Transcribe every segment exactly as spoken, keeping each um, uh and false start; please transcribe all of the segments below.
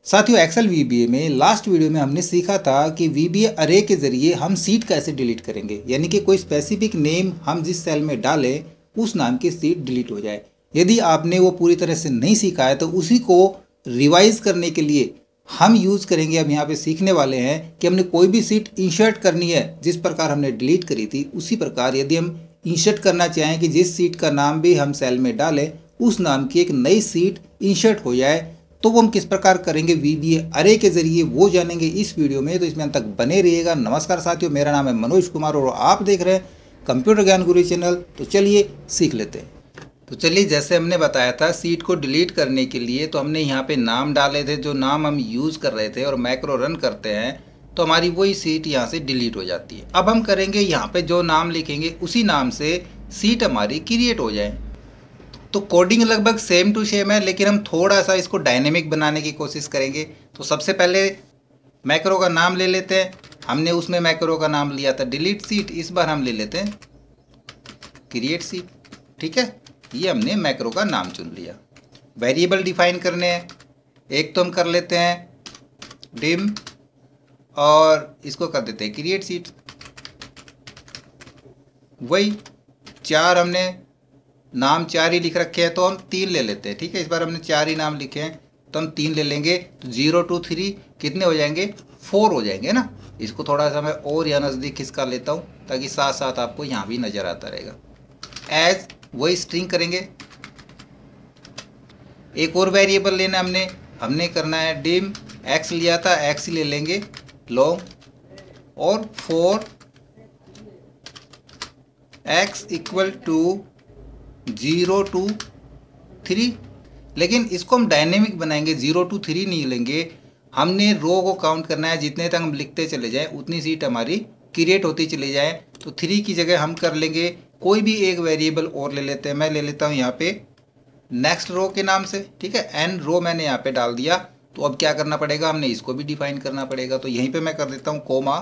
साथियों, Excel VBA में last video में हमने सीखा था कि वीबीए अरे के जरिए हम सीट कैसे डिलीट करेंगे, यानी कि कोई स्पेसिफिक नेम हम जिस सेल में डालें उस नाम की सीट डिलीट हो जाए। यदि आपने वो पूरी तरह से नहीं सीखा है तो उसी को रिवाइज करने के लिए हम यूज़ करेंगे। अब यहाँ पे सीखने वाले हैं कि हमने कोई भी सीट इंसर्ट करनी है, जिस प्रकार हमने डिलीट करी थी उसी प्रकार यदि हम इंसर्ट करना चाहें कि जिस सीट का नाम भी हम सेल में डालें उस नाम की एक नई सीट इंसर्ट हो जाए, तो वो हम किस प्रकार करेंगे वीबीए अरे के जरिए, वो जानेंगे इस वीडियो में। तो इसमें अंत तक बने रहिएगा। नमस्कार साथियों, मेरा नाम है मनोज कुमार और आप देख रहे हैं कंप्यूटर ज्ञान गुरु चैनल। तो चलिए सीख लेते हैं। तो चलिए, जैसे हमने बताया था सीट को डिलीट करने के लिए तो हमने यहाँ पे नाम डाले थे, जो नाम हम यूज़ कर रहे थे, और मैक्रो रन करते हैं तो हमारी वही सीट यहाँ से डिलीट हो जाती है। अब हम करेंगे यहाँ पे जो नाम लिखेंगे उसी नाम से सीट हमारी क्रिएट हो जाए। तो कोडिंग लगभग सेम टू सेम है, लेकिन हम थोड़ा सा इसको डायनेमिक बनाने की कोशिश करेंगे। तो सबसे पहले मैक्रो का नाम ले लेते हैं। हमने उसमें मैक्रो का नाम लिया था डिलीट सीट, इस बार हम ले लेते हैं क्रिएट सीट। ठीक है, ये हमने मैक्रो का नाम चुन लिया। वेरिएबल डिफाइन करने हैं। एक तो हम कर लेते हैं डिम और इसको कर देते हैं क्रिएट सीट। वही चार हमने नाम चार ही लिख रखे हैं तो हम तीन ले लेते हैं। ठीक है, इस बार हमने चार ही नाम लिखे हैं तो हम तीन ले लेंगे। तो जीरो टू थ्री कितने हो जाएंगे? फोर हो जाएंगे ना। इसको थोड़ा सा मैं और यहाँ नज़दीक खिसका लेता हूँ ताकि साथ साथ आपको यहाँ भी नज़र आता रहेगा। एज वही स्ट्रिंग करेंगे। एक और वेरिएबल लेना हमने हमने करना है डिम एक्स लिया था, एक्स ले लेंगे लॉन्ग और for x equal to zero to three. लेकिन इसको हम डायनेमिक बनाएंगे, जीरो टू थ्री नहीं लेंगे। हमने रो को काउंट करना है, जितने तक हम लिखते चले जाएं उतनी सीट हमारी क्रिएट होती चली जाए। तो थ्री की जगह हम कर लेंगे कोई भी एक वेरिएबल और ले लेते हैं। मैं ले लेता हूं यहाँ पे नेक्स्ट रो के नाम से। ठीक है, एन रो मैंने यहाँ पे डाल दिया। तो अब क्या करना पड़ेगा, हमने इसको भी डिफाइन करना पड़ेगा। तो यहीं पर मैं कर देता हूँ कोमा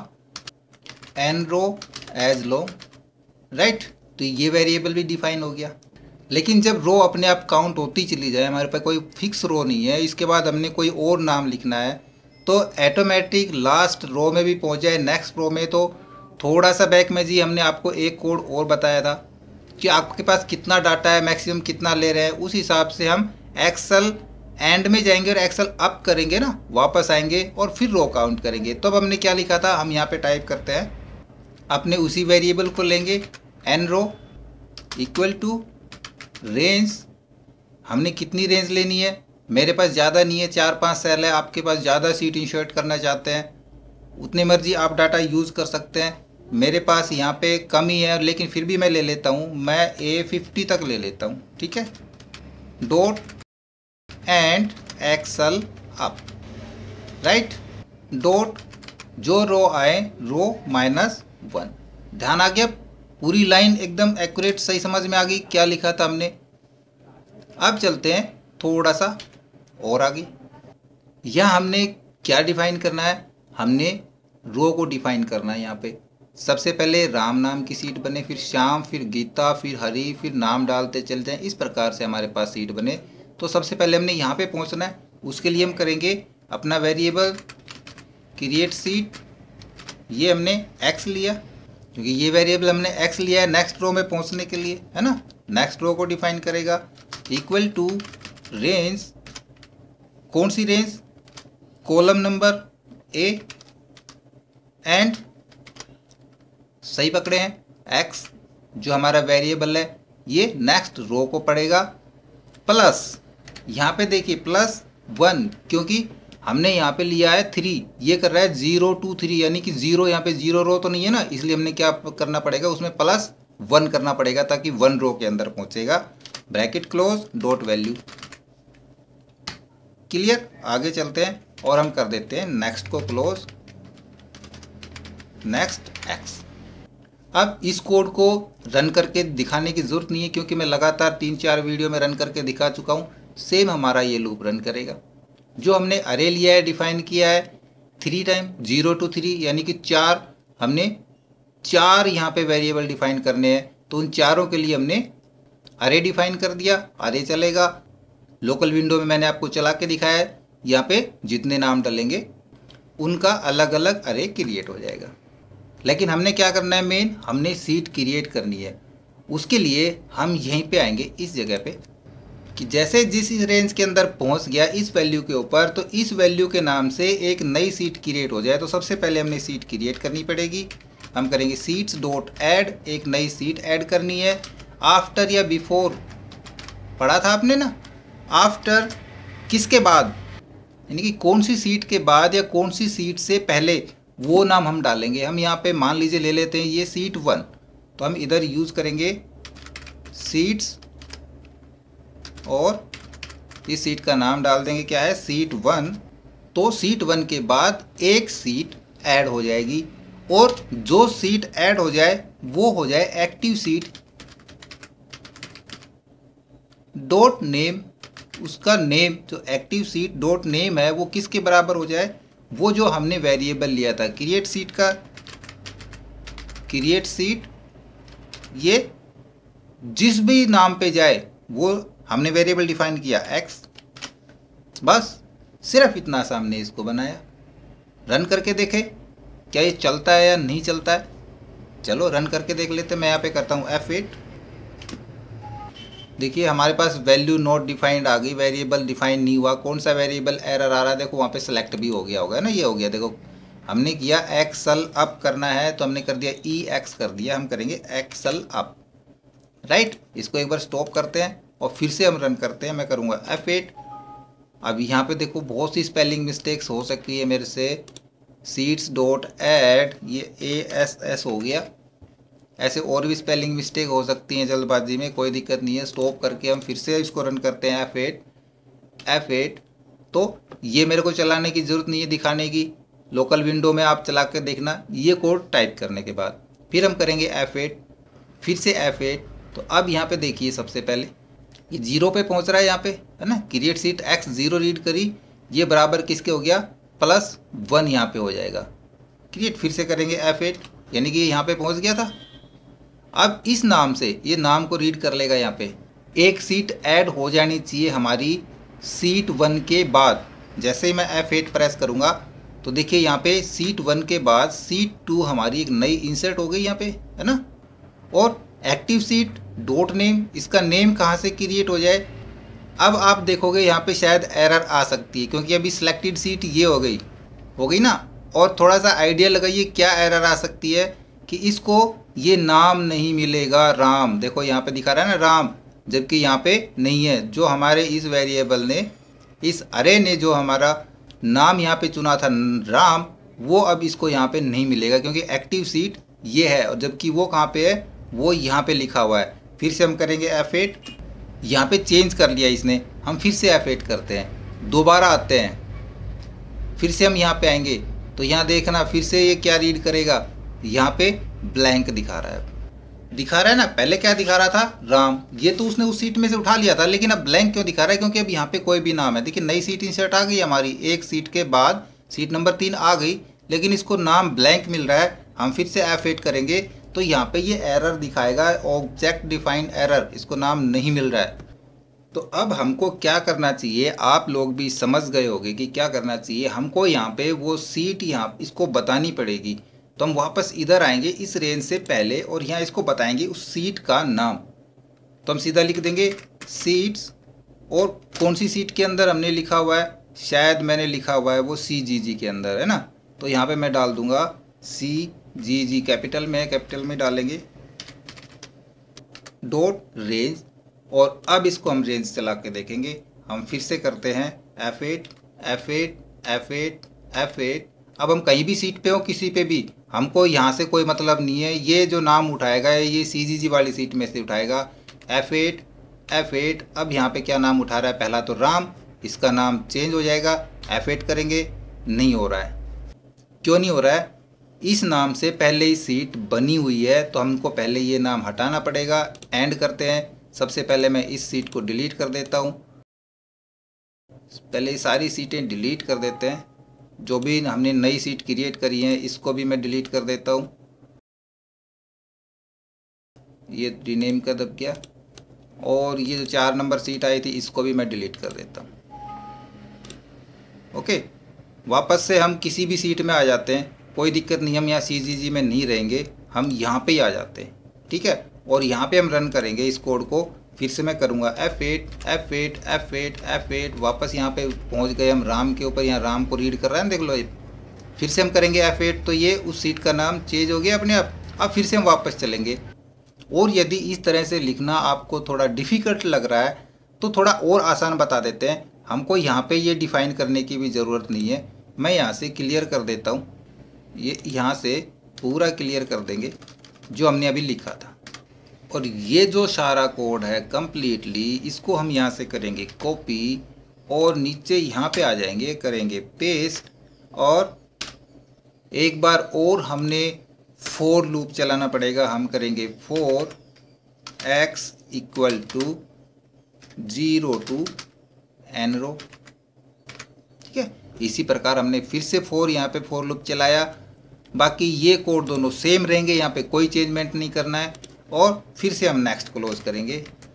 एन रो एज लो, राइट। तो ये वेरिएबल भी डिफाइन हो गया। लेकिन जब रो अपने आप काउंट होती चली जाए, हमारे पास कोई फिक्स रो नहीं है, इसके बाद हमने कोई और नाम लिखना है तो ऑटोमेटिक लास्ट रो में भी पहुंच जाए नेक्स्ट रो में। तो थोड़ा सा बैक में जी हमने आपको एक कोड और बताया था कि आपके पास कितना डाटा है, मैक्सिमम कितना ले रहे हैं, उस हिसाब से हम एक्सेल एंड में जाएंगे और एक्सेल अप करेंगे ना, वापस आएंगे और फिर रो काउंट करेंगे। तो अब हमने क्या लिखा था, हम यहाँ पे टाइप करते हैं अपने उसी वेरिएबल को लेंगे n row equal to range. हमने कितनी रेंज लेनी है, मेरे पास ज़्यादा नहीं है, चार पांच सेल है। आपके पास ज़्यादा सीट इंसर्ट करना चाहते हैं उतनी मर्जी आप डाटा यूज़ कर सकते हैं। मेरे पास यहाँ पे कम ही है, लेकिन फिर भी मैं ले लेता हूँ, मैं ए फिफ्टी तक ले लेता हूँ। ठीक है, dot end xl up, right. Dot जो रो आए रो माइनस वन। ध्यान आ गया, पूरी लाइन एकदम एक्यूरेट सही समझ में आ गई क्या लिखा था हमने। अब चलते हैं थोड़ा सा और आगे। यहाँ हमने क्या डिफाइन करना है, हमने रो को डिफाइन करना है। यहाँ पे सबसे पहले राम नाम की सीट बने, फिर श्याम, फिर गीता, फिर हरी, फिर नाम डालते चल जाएं। इस प्रकार से हमारे पास सीट बने। तो सबसे पहले हमने यहाँ पे पहुँचना है, उसके लिए हम करेंगे अपना वेरिएबल क्रिएट सीट। ये हमने एक्स लिया क्योंकि ये वेरिएबल हमने एक्स लिया है नेक्स्ट रो में पहुंचने के लिए, है ना। नेक्स्ट रो को डिफाइन करेगा इक्वल टू रेंज। कौन सी range, column number A and सही पकड़े हैं एक्स जो हमारा वेरिएबल है ये नेक्स्ट रो को पड़ेगा प्लस, यहाँ पे देखिए प्लस वन, क्योंकि हमने यहाँ पे लिया है थ्री, ये कर रहा है जीरो टू थ्री, यानी कि जीरो, यहाँ पे जीरो रो तो नहीं है ना, इसलिए हमने क्या करना पड़ेगा, उसमें प्लस वन करना पड़ेगा ताकि वन रो के अंदर पहुंचेगा। Bracket close dot value. Clear, आगे चलते हैं और हम कर देते हैं नेक्स्ट को क्लोज, नेक्स्ट एक्स। अब इस कोड को रन करके दिखाने की जरूरत नहीं है क्योंकि मैं लगातार तीन चार वीडियो में रन करके दिखा चुका हूँ। सेम हमारा ये लूप रन करेगा। जो हमने अरे लिया है, डिफाइन किया है three time, zero to three, यानी कि चार, हमने चार यहाँ पे वेरिएबल डिफाइन करने हैं। तो उन चारों के लिए हमने अरे डिफाइन कर दिया, अरे चलेगा। लोकल विंडो में मैंने आपको चला के दिखाया है यहाँ पे जितने नाम डालेंगे उनका अलग अलग अरे क्रिएट हो जाएगा। लेकिन हमने क्या करना है, मेन हमने सीट क्रिएट करनी है। उसके लिए हम यहीं पे आएंगे इस जगह पे कि जैसे जिस रेंज के अंदर पहुंच गया इस वैल्यू के ऊपर, तो इस वैल्यू के नाम से एक नई सीट क्रिएट हो जाए। तो सबसे पहले हमने सीट क्रिएट करनी पड़ेगी। हम करेंगे सीट्स डॉट ऐड, एक नई सीट ऐड करनी है। आफ्टर या बिफोर पढ़ा था आपने ना, आफ्टर किसके बाद, यानी कि कौन सी सीट के बाद या कौन सी सीट से पहले, वो नाम हम डालेंगे। हम यहाँ पे मान लीजिए ले लेते हैं ये सीट वन, तो हम इधर यूज़ करेंगे सीट्स और इस सीट का नाम डाल देंगे क्या है, सीट वन। तो सीट वन के बाद एक सीट ऐड हो जाएगी और जो सीट ऐड हो जाए वो हो जाए एक्टिव सीट डॉट नेम। उसका नेम जो एक्टिव सीट डॉट नेम है वो किसके बराबर हो जाए, वो जो हमने वेरिएबल लिया था क्रिएट सीट का, क्रिएट सीट, ये जिस भी नाम पे जाए वो हमने वेरिएबल डिफाइन किया एक्स। बस सिर्फ इतना सा हमने इसको बनाया। रन करके देखें क्या ये चलता है या नहीं चलता है। चलो रन करके देख लेते। मैं यहाँ पे करता हूँ एफ एट। देखिए हमारे पास वैल्यू नॉट डिफाइंड आ गई, वेरिएबल डिफाइन नहीं हुआ। कौन सा वेरिएबल एरर आ रहा है, देखो वहाँ पे सेलेक्ट भी हो गया होगा ना, ये हो गया। देखो हमने किया एक्सल अप करना है तो हमने कर दिया ई एक्स कर दिया, हम करेंगे एक्सल अप, राइट। इसको एक बार स्टॉप करते हैं और फिर से हम रन करते हैं। मैं करूँगा एफ एट। अब यहाँ पे देखो बहुत सी स्पेलिंग मिस्टेक्स हो सकती है मेरे से। सीट्स डॉट ऐड, ये ए एस एस हो गया। ऐसे और भी स्पेलिंग मिस्टेक हो सकती हैं जल्दबाजी में, कोई दिक्कत नहीं है। स्टॉप करके हम फिर से इसको रन करते हैं एफ एट एफ एट। तो ये मेरे को चलाने की ज़रूरत नहीं है, दिखाने की। लोकल विंडो में आप चला कर देखना ये कोड टाइप करने के बाद। फिर हम करेंगे एफ एट, फिर से एफ एट। तो अब यहाँ पे देखिए सबसे पहले ये जीरो पे पहुँच रहा है यहाँ पे, है ना। Create sheet x zero read करी, ये बराबर किसके हो गया, प्लस वन यहाँ पे हो जाएगा। क्रिएट फिर से करेंगे एफ एट, यानी कि यहाँ पे पहुँच गया था। अब इस नाम से ये नाम को रीड कर लेगा। यहाँ पे एक सीट ऐड हो जानी चाहिए हमारी सीट वन के बाद। जैसे ही मैं एफ एट प्रेस करूँगा तो देखिए यहाँ पे सीट वन के बाद सीट टू हमारी एक नई इंसर्ट हो गई यहाँ पे, है ना। और एक्टिव सीट डॉट नेम, इसका नेम कहाँ से क्रिएट हो जाए। अब आप देखोगे यहाँ पे शायद एरर आ सकती है क्योंकि अभी सिलेक्टेड सीट ये हो गई हो गई ना। और थोड़ा सा आइडिया लगाइए क्या एरर आ सकती है कि इसको ये नाम नहीं मिलेगा राम। देखो यहाँ पे दिखा रहा है ना राम, जबकि यहाँ पे नहीं है। जो हमारे इस वेरिएबल ने, इस अरे ने जो हमारा नाम यहाँ पे चुना था राम, वो अब इसको यहाँ पे नहीं मिलेगा क्योंकि एक्टिव सीट ये है, और जबकि वो कहाँ पे है, वो यहाँ पे लिखा हुआ है। फिर से हम करेंगे एफ एट, यहाँ पे चेंज कर लिया इसने। हम फिर से एफ एट करते हैं, दोबारा आते हैं, फिर से हम यहाँ पे आएंगे तो यहाँ देखना फिर से ये क्या रीड करेगा, यहाँ पे ब्लैंक दिखा रहा है। दिखा रहा है ना, पहले क्या दिखा रहा था राम, ये तो उसने उस सीट में से उठा लिया था, लेकिन अब ब्लैंक क्यों दिखा रहा है, क्योंकि अब यहाँ पे कोई भी नाम है। देखिए नई सीट इंसर्ट आ गई हमारी, एक सीट के बाद सीट नंबर तीन आ गई, लेकिन इसको नाम ब्लैंक मिल रहा है। हम फिर से एफ एट करेंगे तो यहाँ पे ये एरर दिखाएगा, ऑब्जेक्ट डिफाइंड एरर, इसको नाम नहीं मिल रहा है। तो अब हमको क्या करना चाहिए, आप लोग भी समझ गए होंगे कि क्या करना चाहिए। हमको यहाँ पे वो सीट यहाँ इसको बतानी पड़ेगी। तो हम वापस इधर आएंगे इस रेंज से पहले और यहाँ इसको बताएंगे उस सीट का नाम। तो हम सीधा लिख देंगे सीट्स, और कौन सी सीट के अंदर हमने लिखा हुआ है, शायद मैंने लिखा हुआ है वो सी जी जी के अंदर, है ना। तो यहाँ पे मैं डाल दूंगा सी जी जी, कैपिटल में, कैपिटल में डालेंगे डॉट रेंज। और अब इसको हम रेंज चला के देखेंगे। हम फिर से करते हैं F eight F eight F eight F eight. अब हम कहीं भी सीट पे हो, किसी पे भी, हमको यहाँ से कोई मतलब नहीं है। ये जो नाम उठाएगा ये सी जी जी वाली सीट में से उठाएगा। F eight F eight. अब यहाँ पे क्या नाम उठा रहा है, पहला तो राम, इसका नाम चेंज हो जाएगा। एफ एट करेंगे, नहीं हो रहा है। क्यों नहीं हो रहा है, इस नाम से पहले ही सीट बनी हुई है, तो हमको पहले ये नाम हटाना पड़ेगा। एंड करते हैं। सबसे पहले मैं इस सीट को डिलीट कर देता हूँ, पहले सारी सीटें डिलीट कर देते हैं। जो भी हमने नई सीट क्रिएट करी है इसको भी मैं डिलीट कर देता हूँ। ये रीनेम कर दब गया। और ये जो चार नंबर सीट आई थी इसको भी मैं डिलीट कर देता हूँ। ओके, वापस से हम किसी भी सीट में आ जाते हैं, कोई दिक्कत नहीं, हम यहाँ सी जी जी में नहीं रहेंगे, हम यहाँ पे ही आ जाते हैं, ठीक है। और यहाँ पे हम रन करेंगे इस कोड को। फिर से मैं करूँगा F eight F eight F eight F eight, वापस यहाँ पे पहुँच गए हम राम के ऊपर, यहाँ राम को रीड कर रहा है देख लो। फिर से हम करेंगे एफ एट, तो ये उस सीट का नाम चेंज हो गया अपने आप। अब फिर से हम वापस चलेंगे। और यदि इस तरह से लिखना आपको थोड़ा डिफ़िकल्ट लग रहा है तो थोड़ा और आसान बता देते हैं। हमको यहाँ पे ये डिफ़ाइन करने की भी ज़रूरत नहीं है, मैं यहाँ से क्लियर कर देता हूँ, ये यहाँ से पूरा क्लियर कर देंगे जो हमने अभी लिखा था। और ये जो सारा कोड है कंप्लीटली, इसको हम यहाँ से करेंगे कॉपी और नीचे यहाँ पे आ जाएंगे, करेंगे पेस्ट। और एक बार और हमने फोर लूप चलाना पड़ेगा, हम करेंगे for x equal to zero to n row, ठीक है। इसी प्रकार हमने फिर से फोर यहाँ पे फोर लूप चलाया। बाकी ये कोड दोनों सेम रहेंगे, यहाँ पे कोई चेंजमेंट नहीं करना है। और फिर से हम नेक्स्ट क्लोज करेंगे,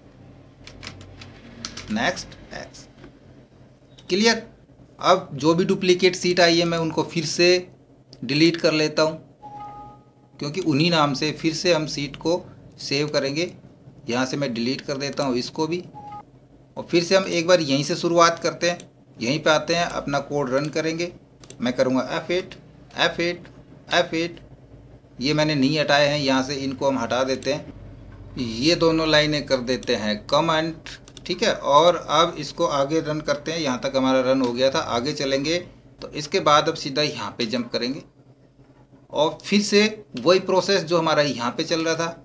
नेक्स्ट एक्स, क्लियर। अब जो भी डुप्लीकेट सीट आई है मैं उनको फिर से डिलीट कर लेता हूँ, क्योंकि उन्हीं नाम से फिर से हम सीट को सेव करेंगे। यहाँ से मैं डिलीट कर देता हूँ इसको भी। और फिर से हम एक बार यहीं से शुरुआत करते हैं, यहीं पे आते हैं, अपना कोड रन करेंगे। मैं करूँगा F eight F eight F eight, ये मैंने नहीं हटाए हैं, यहाँ से इनको हम हटा देते हैं, ये दोनों लाइनें कर देते हैं कमेंट, ठीक है। और अब इसको आगे रन करते हैं, यहाँ तक हमारा रन हो गया था। आगे चलेंगे तो इसके बाद अब सीधा यहाँ पे जंप करेंगे और फिर से वही प्रोसेस जो हमारा यहाँ पे चल रहा था,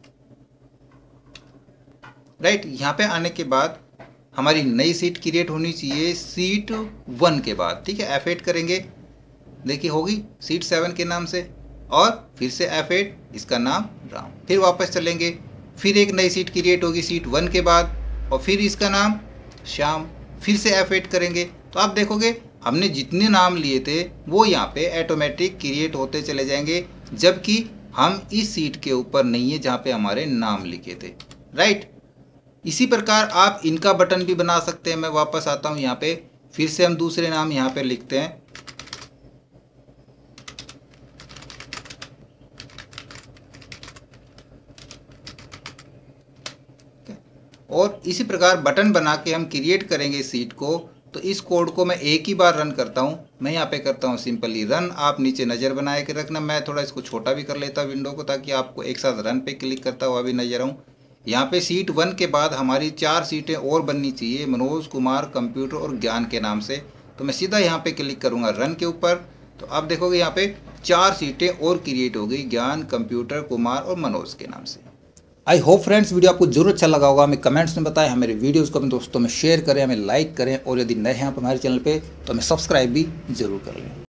राइट। यहाँ पे आने के बाद हमारी नई सीट क्रिएट होनी चाहिए सीट वन के बाद, ठीक है। एफ एट करेंगे, देखिए होगी सीट सेवन के नाम से। और फिर से एफ एट, इसका नाम राम। फिर वापस चलेंगे, फिर एक नई सीट क्रिएट होगी सीट वन के बाद, और फिर इसका नाम श्याम। फिर से एफ एट करेंगे, तो आप देखोगे हमने जितने नाम लिए थे वो यहाँ पे ऑटोमेटिक क्रिएट होते चले जाएंगे, जबकि हम इस सीट के ऊपर नहीं है जहाँ पे हमारे नाम लिखे थे, राइट। इसी प्रकार आप इनका बटन भी बना सकते हैं। मैं वापस आता हूँ यहाँ पे, फिर से हम दूसरे नाम यहाँ पे लिखते हैं, और इसी प्रकार बटन बना के हम क्रिएट करेंगे सीट को। तो इस कोड को मैं एक ही बार रन करता हूँ, मैं यहाँ पे करता हूँ सिंपली रन। आप नीचे नज़र बनाए के रखना, मैं थोड़ा इसको छोटा भी कर लेता हूँ विंडो को, ताकि आपको एक साथ रन पे क्लिक करता हुआ भी नजर आऊँ। यहाँ पे सीट वन के बाद हमारी चार सीटें और बननी चाहिए, मनोज कुमार कंप्यूटर और ज्ञान के नाम से। तो मैं सीधा यहाँ पे क्लिक करूँगा रन के ऊपर, तो आप देखोगे यहाँ पे चार सीटें और क्रिएट हो गई, ज्ञान कंप्यूटर कुमार और मनोज के नाम से। आई होप फ्रेंड्स वीडियो आपको जरूर अच्छा लगा होगा, हमें कमेंट्स में बताएं, हमारे वीडियोस को अपने दोस्तों में शेयर करें, हमें लाइक करें, और यदि नए हैं आप हमारे चैनल पे तो हमें सब्सक्राइब भी जरूर कर लें।